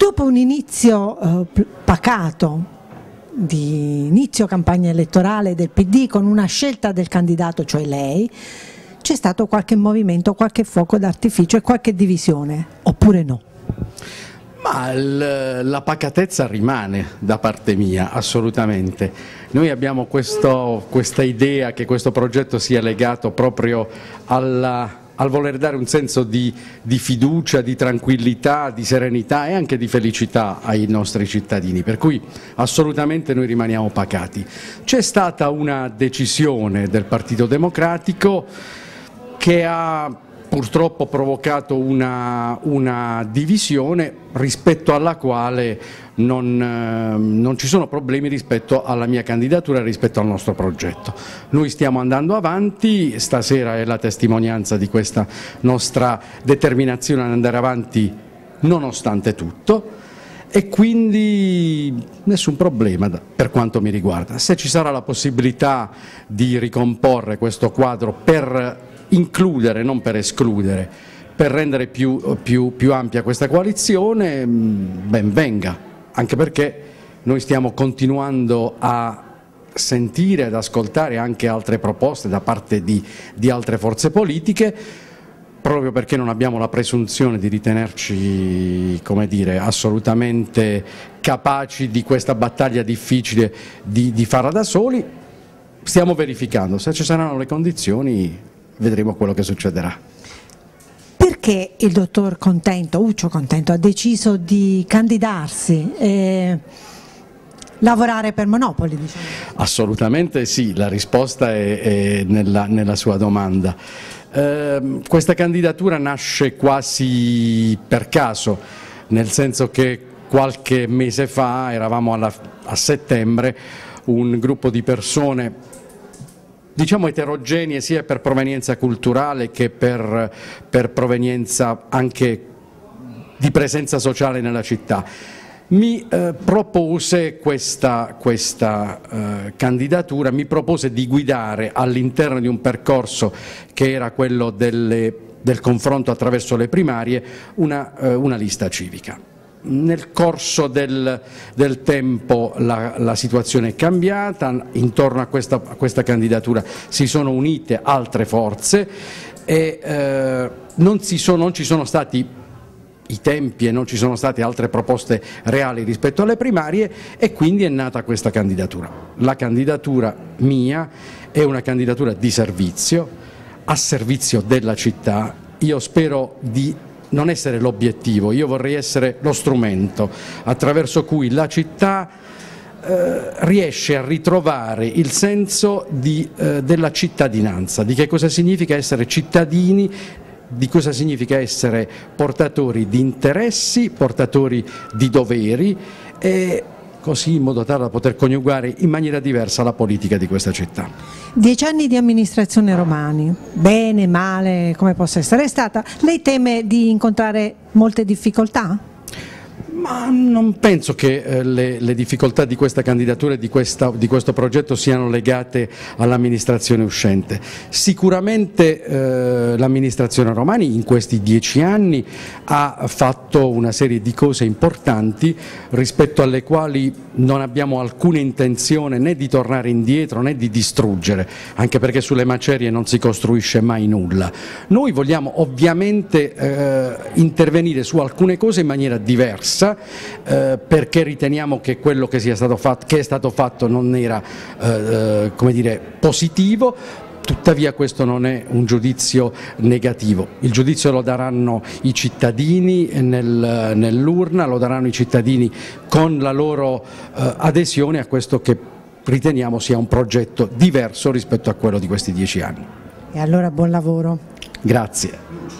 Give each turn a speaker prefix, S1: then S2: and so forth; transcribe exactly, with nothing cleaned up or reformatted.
S1: Dopo un inizio eh, pacato, di inizio campagna elettorale del P D con una scelta del candidato, cioè lei, c'è stato qualche movimento, qualche fuoco d'artificio e qualche divisione, oppure no?
S2: Ma la pacatezza rimane da parte mia, assolutamente. Noi abbiamo questo, questa idea che questo progetto sia legato proprio alla, al voler dare un senso di, di fiducia, di tranquillità, di serenità e anche di felicità ai nostri cittadini, per cui assolutamente noi rimaniamo pacati. C'è stata una decisione del Partito Democratico che ha purtroppo provocato una, una divisione rispetto alla quale non, eh, non ci sono problemi rispetto alla mia candidatura e rispetto al nostro progetto. Noi stiamo andando avanti, stasera è la testimonianza di questa nostra determinazione ad andare avanti nonostante tutto e quindi nessun problema per quanto mi riguarda. Se ci sarà la possibilità di ricomporre questo quadro per includere, non per escludere, per rendere più, più, più ampia questa coalizione, ben venga, anche perché noi stiamo continuando a sentire, ad ascoltare anche altre proposte da parte di, di altre forze politiche, proprio perché non abbiamo la presunzione di ritenerci, come dire, assolutamente capaci di questa battaglia difficile di, di farla da soli. Stiamo verificando, se ci saranno le condizioni vedremo quello che succederà.
S1: Perché il dottor Contento, Uccio Contento, ha deciso di candidarsi e lavorare per Monopoli? Diciamo?
S2: Assolutamente sì, la risposta è, è nella, nella sua domanda. Eh, questa candidatura nasce quasi per caso, nel senso che qualche mese fa, eravamo alla, a settembre, un gruppo di persone diciamo eterogenee sia per provenienza culturale che per, per provenienza anche di presenza sociale nella città. Mi eh, propose questa, questa eh, candidatura, mi propose di guidare all'interno di un percorso che era quello delle, del confronto attraverso le primarie una, eh, una lista civica. Nel corso del, del tempo la, la situazione è cambiata, intorno a questa, a questa candidatura si sono unite altre forze e eh, non, si sono, non ci sono stati i tempi e non ci sono state altre proposte reali rispetto alle primarie e quindi è nata questa candidatura. La candidatura mia è una candidatura di servizio, a servizio della città. Io spero di non essere l'obiettivo, io vorrei essere lo strumento attraverso cui la città eh, riesce a ritrovare il senso di, eh, della cittadinanza, di che cosa significa essere cittadini, di cosa significa essere portatori di interessi, portatori di doveri e così in modo tale da poter coniugare in maniera diversa la politica di questa città.
S1: Dieci anni di amministrazione Romani, bene, male, come possa essere stata, lei teme di incontrare molte difficoltà?
S2: Ma non penso che eh, le, le difficoltà di questa candidatura e di, questa, di questo progetto siano legate all'amministrazione uscente. Sicuramente eh, l'amministrazione Romani in questi dieci anni ha fatto una serie di cose importanti rispetto alle quali non abbiamo alcuna intenzione né di tornare indietro né di distruggere, anche perché sulle macerie non si costruisce mai nulla. Noi vogliamo ovviamente eh, intervenire su alcune cose in maniera diversa, Eh, perché riteniamo che quello che, sia stato fatto, che è stato fatto non era eh, come dire, positivo. Tuttavia questo non è un giudizio negativo, il giudizio lo daranno i cittadini nel, nell'urna, lo daranno i cittadini con la loro eh, adesione a questo che riteniamo sia un progetto diverso rispetto a quello di questi dieci anni.
S1: E allora buon lavoro.
S2: Grazie.